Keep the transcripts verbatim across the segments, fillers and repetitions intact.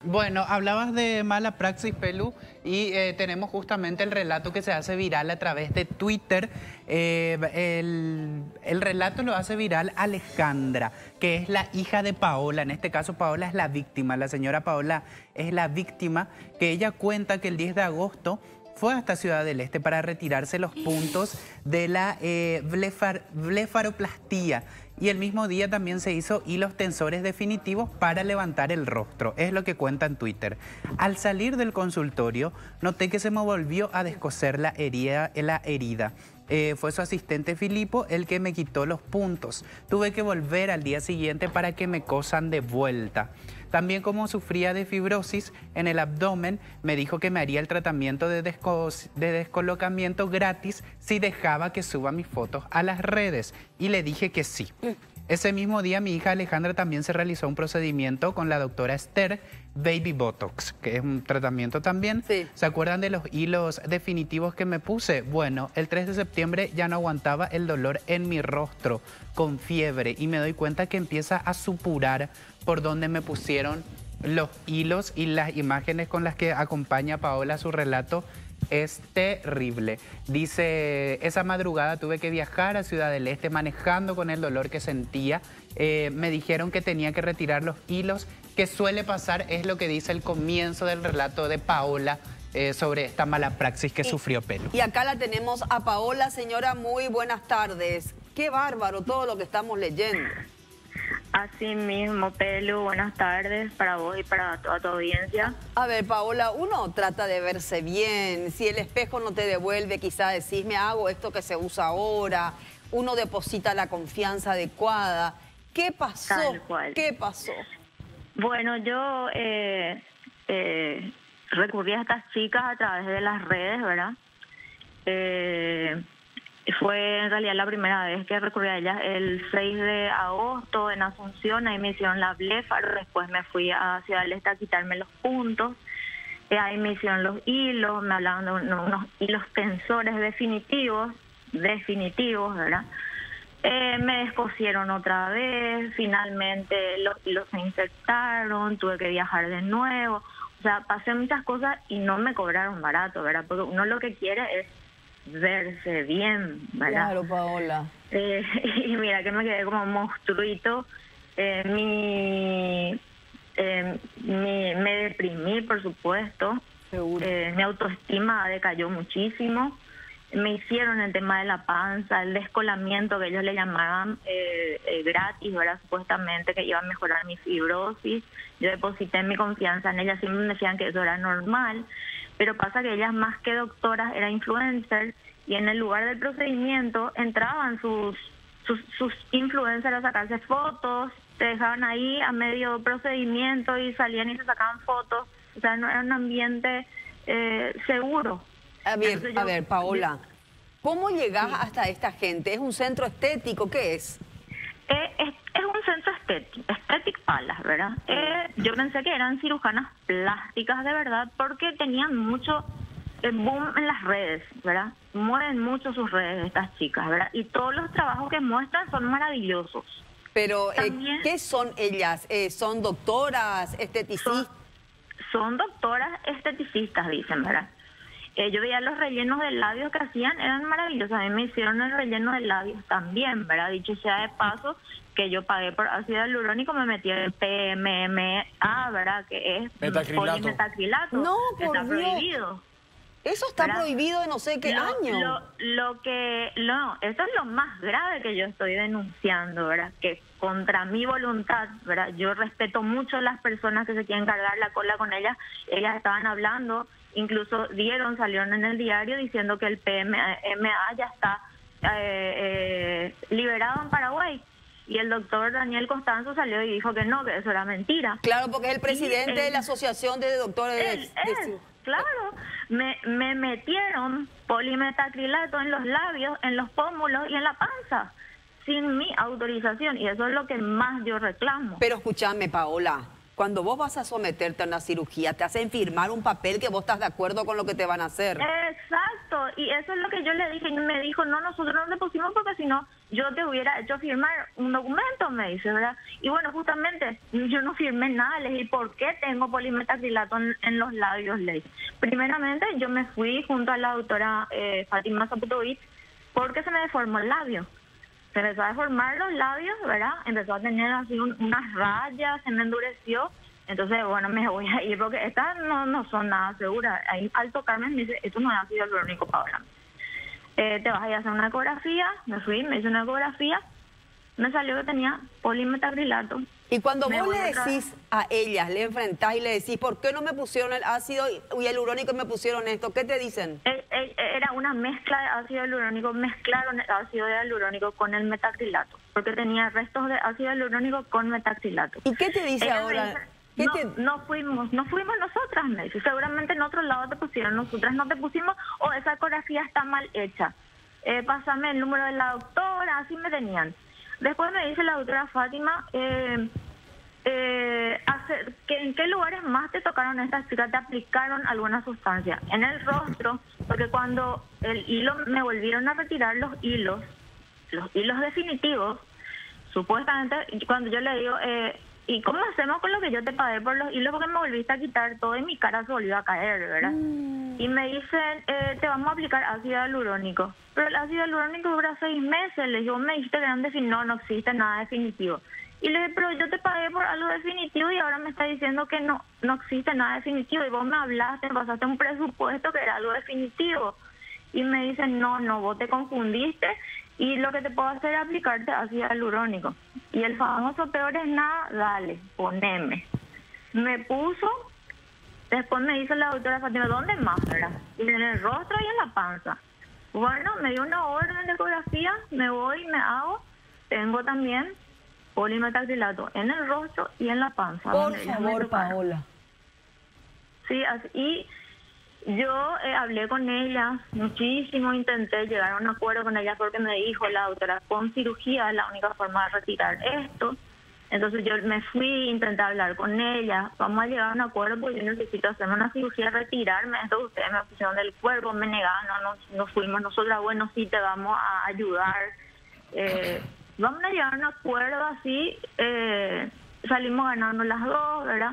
Bueno, hablabas de mala praxis, Pelu, y eh, tenemos justamente el relato que se hace viral a través de Twitter. Eh, el, el relato lo hace viral Alejandra, que es la hija de Paola. En este caso, Paola es la víctima. La señora Paola es la víctima, que ella cuenta que el diez de agosto fue hasta Ciudad del Este para retirarse los puntos de la eh, blefar, blefaroplastía. Y el mismo día también se hizo hilos tensores definitivos para levantar el rostro. Es lo que cuenta en Twitter. Al salir del consultorio, noté que se me volvió a descoser la herida. La herida. Eh, fue su asistente Filipo el que me quitó los puntos. Tuve que volver al día siguiente para que me cosan de vuelta. También como sufría de fibrosis en el abdomen, me dijo que me haría el tratamiento de, desco de descolocamiento gratis si dejaba que suba mis fotos a las redes. Y le dije que sí. Ese mismo día mi hija Alejandra también se realizó un procedimiento con la doctora Esther, Baby Botox, que es un tratamiento también. Sí. ¿Se acuerdan de los hilos definitivos que me puse? Bueno, el tres de septiembre ya no aguantaba el dolor en mi rostro, con fiebre, y me doy cuenta que empieza a supurar por donde me pusieron los hilos, y las imágenes con las que acompaña Paola su relato es terrible. Dice, esa madrugada tuve que viajar a Ciudad del Este manejando con el dolor que sentía. Eh, me dijeron que tenía que retirar los hilos, que suele pasar, es lo que dice el comienzo del relato de Paola eh, sobre esta mala praxis que y, sufrió Pelu. Y acá la tenemos a Paola. Señora, muy buenas tardes. Qué bárbaro todo lo que estamos leyendo. Así mismo, Pelu, buenas tardes para vos y para toda tu audiencia. A ver, Paola, uno trata de verse bien. Si el espejo no te devuelve, quizá decís, me hago esto que se usa ahora. Uno deposita la confianza adecuada. ¿Qué pasó? Tal cual. ¿Qué pasó? Bueno, yo eh, eh, recurrí a estas chicas a través de las redes, ¿verdad? Eh... Fue en realidad la primera vez que recurrí a ellas el seis de agosto en Asunción. Ahí me hicieron la blefaro, después me fui a Ciudad del Este a quitarme los puntos. Eh, ahí me hicieron los hilos, me hablaban de unos, unos hilos tensores definitivos, definitivos, ¿verdad? Eh, me descosieron otra vez, finalmente los hilos se infectaron, tuve que viajar de nuevo. O sea, pasé muchas cosas y no me cobraron barato, ¿verdad? Porque uno lo que quiere es verse bien, ¿verdad? Claro, Paola. Eh, y mira que me quedé como monstruito. Eh, mi, eh, mi, me deprimí, por supuesto. Seguro. Eh, mi autoestima decayó muchísimo. Me hicieron el tema de la panza, el descolamiento que ellos le llamaban eh, eh, gratis, ¿verdad? Supuestamente que iba a mejorar mi fibrosis. Yo deposité mi confianza en ellas, siempre me decían que eso era normal. Pero pasa que ellas, más que doctoras, eran influencers, y en el lugar del procedimiento entraban sus, sus, sus influencers a sacarse fotos, te dejaban ahí a medio procedimiento y salían y se sacaban fotos. O sea, no era un ambiente eh, seguro. A ver, Entonces yo- a ver, Paola, ¿cómo llegás hasta esta gente? ¿Es un centro estético? ¿Qué es? Eh, es, es un centro estético, Aesthetic Palace, ¿verdad? Eh, yo pensé que eran cirujanas plásticas de verdad porque tenían mucho eh, boom en las redes, ¿verdad? Mueven mucho sus redes estas chicas, ¿verdad? Y todos los trabajos que muestran son maravillosos. Pero, eh, También- ¿qué son ellas? Eh, ¿Son doctoras, esteticistas? Son, son doctoras esteticistas, dicen, ¿verdad? Eh, yo veía los rellenos de labios que hacían, eran maravillosos. A mí me hicieron el relleno de labios también, ¿verdad? Dicho sea de paso, que yo pagué por ácido hialurónico, me metí el P M M A, ¿verdad? Que es Metacrilato. polimetacrilato. No, por Está Dios. prohibido. Eso está ¿verdad? prohibido de no sé qué lo, año. Lo, lo que, no, eso es lo más grave que yo estoy denunciando, ¿verdad? Que contra mi voluntad, ¿verdad? Yo respeto mucho a las personas que se quieren cargar la cola con ellas. Ellas estaban hablando, incluso dieron, salieron en el diario diciendo que el P M A ya está eh, eh, liberado en Paraguay. Y el doctor Daniel Costanzo salió y dijo que no, que eso era mentira. Claro, porque es el presidente Y, de eh, la Asociación de Doctores de... Él, de- él, claro, me, me metieron polimetacrilato en los labios, en los pómulos y en la panza, sin mi autorización, y eso es lo que más yo reclamo. Pero escúchame, Paola, cuando vos vas a someterte a una cirugía, te hacen firmar un papel que vos estás de acuerdo con lo que te van a hacer. Exacto. Exacto, y eso es lo que yo le dije, y me dijo, no, nosotros no le pusimos porque si no, yo te hubiera hecho firmar un documento, me dice, ¿verdad? Y bueno, justamente, yo no firmé nada, le dije, ¿por qué tengo polimetacrilato en, en los labios? Le dije. Primeramente, yo me fui junto a la doctora eh, Fátima Zaputovich porque se me deformó el labio. Se empezó a deformar los labios, ¿verdad? Empezó a tener así un, unas rayas, se me endureció. Entonces, bueno, me voy a ir porque estas no, no son nada seguras. Ahí, al tocarme me dice, esto no es ácido hialurónico, Paola. Eh, te vas a ir a hacer una ecografía. Me fui, me hice una ecografía. Me salió que tenía polimetacrilato. Y cuando Me vos voy le otra decís a ellas, le enfrentás y le decís, ¿por qué no me pusieron el ácido hialurónico y me pusieron esto? ¿Qué te dicen? Eh, eh, Era una mezcla de ácido hialurónico. Mezclaron el ácido hialurónico con el metacrilato. Porque tenía restos de ácido hialurónico con metacrilato. ¿Y qué te dice Ella me ahora? dice, ¿Qué no, te... no fuimos, no fuimos nosotras, me dice. Seguramente en otro lado te pusieron, nosotras no te pusimos, o esa ecografía está mal hecha. Eh, pásame el número de la doctora, así me tenían. Después me dice la doctora Fátima, eh, eh, hacer, que ¿en qué lugares más te tocaron estas chicas? ¿Te aplicaron alguna sustancia? En el rostro, porque cuando el hilo, me volvieron a retirar los hilos, los hilos definitivos, supuestamente, cuando yo le digo, eh, ¿y cómo hacemos con lo que yo te pagué por los hilos? Porque me volviste a quitar todo y mi cara se volvió a caer, ¿verdad? Mm. Y me dicen, eh, te vamos a aplicar ácido hialurónico. Pero el ácido hialurónico dura seis meses. Le digo, me dijiste que eran definitivos. No, no existe nada definitivo. Y le dije, pero yo te pagué por algo definitivo y ahora me está diciendo que no, no existe nada definitivo. Y vos me hablaste, me pasaste un presupuesto que era algo definitivo. Y me dicen, no, no, vos te confundiste y lo que te puedo hacer es aplicarte ácido hialurónico. Y el famoso peor es nada, dale, poneme. Me puso, después me dice la doctora Fátima, ¿dónde más, verdad? Y en el rostro y en la panza. Bueno, me dio una orden de ecografía, me voy, me hago. Tengo también polimetacrilato en el rostro y en la panza. Por favor, Paola. Sí, así, y yo eh, hablé con ella muchísimo, intenté llegar a un acuerdo con ella porque me dijo la doctora, con cirugía es la única forma de retirar esto. Entonces yo me fui, intenté hablar con ella, vamos a llegar a un acuerdo porque yo necesito hacerme una cirugía, retirarme. Entonces ustedes me pusieron del cuerpo, me negaron, no, no, no fuimos nosotras, bueno, sí te vamos a ayudar. Eh, vamos a llegar a un acuerdo así, eh, salimos ganando las dos, ¿verdad?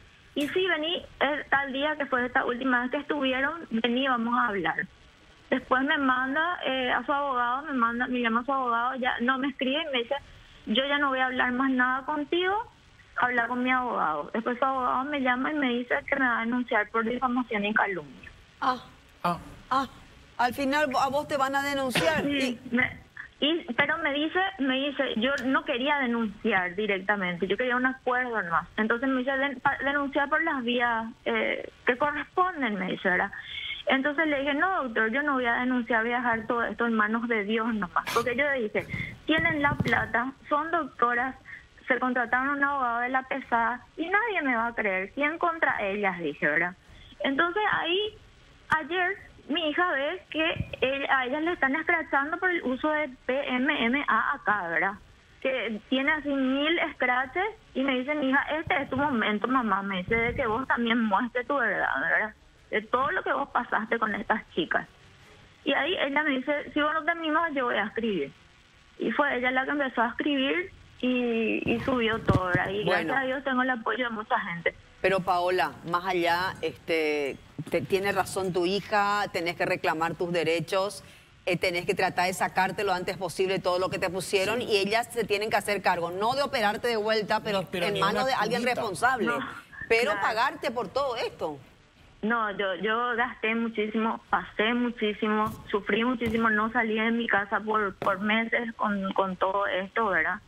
Y sí, vení, el tal día que fue esta última vez que estuvieron, vení, vamos a hablar. Después me manda eh, a su abogado, me manda, me llama a su abogado, ya no me escribe y me dice, yo ya no voy a hablar más nada contigo, habla con mi abogado. Después su abogado me llama y me dice que me va a denunciar por difamación y calumnia. Ah, ah, ah, al final a vos te van a denunciar. Sí, y... me, y, pero me dice, me dice, yo no quería denunciar directamente, yo quería un acuerdo nomás. Entonces me dice, den, denunciar por las vías eh, que corresponden, me dice, ¿verdad? Entonces le dije, no, doctor, yo no voy a denunciar, voy a dejar todo esto en manos de Dios nomás. Porque yo le dije, tienen la plata, son doctoras, se contrataron a un abogado de la pesada y nadie me va a creer. ¿Quién contra ellas? Dije, ¿verdad? Entonces ahí, ayer, mi hija ve que él, a ellas le están escrachando por el uso de P M M A acá, ¿verdad? Que tiene así mil escraches y me dice, mi hija, este es tu momento, mamá, me dice, de que vos también muestres tu verdad, ¿verdad? De todo lo que vos pasaste con estas chicas. Y ahí ella me dice, si vos no te animas, yo voy a escribir. Y fue ella la que empezó a escribir y, y subió todo, ¿verdad? Y bueno, gracias a Dios tengo el apoyo de mucha gente. Pero Paola, más allá, este, te, tiene razón tu hija, tenés que reclamar tus derechos, eh, tenés que tratar de sacarte lo antes posible todo lo que te pusieron, sí. Y ellas se tienen que hacer cargo, no de operarte de vuelta, pero, pero en manos de alguien responsable, no, pero claro, pagarte por todo esto. No, yo yo gasté muchísimo, pasé muchísimo, sufrí muchísimo, no salí de mi casa por por meses con, con todo esto, ¿verdad?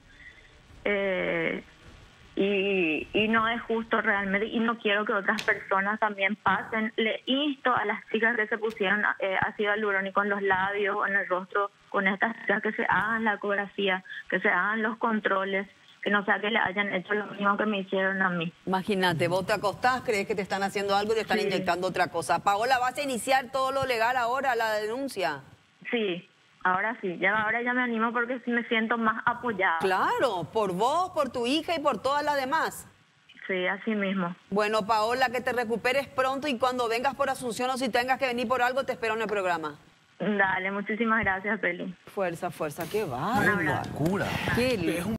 Eh, y, y no es justo realmente, y no quiero que otras personas también pasen. Le insto a las chicas que se pusieron eh, ácido hialurónico en los labios o en el rostro con estas chicas que se hagan la ecografía, que se hagan los controles, que no sea que le hayan hecho lo mismo que me hicieron a mí. Imagínate, vos te acostás, crees que te están haciendo algo y te están sí. inyectando otra cosa. Paola, ¿vas a iniciar todo lo legal ahora, la denuncia? Sí, ahora sí, ya ahora ya me animo porque me siento más apoyada. Claro, por vos, por tu hija y por todas las demás. sí, así mismo. Bueno, Paola, que te recuperes pronto y cuando vengas por Asunción o si tengas que venir por algo, te espero en el programa. Dale, muchísimas gracias, Peli. Fuerza, fuerza, qué Un bárbaro. abrazo. Locura. Qué lindo.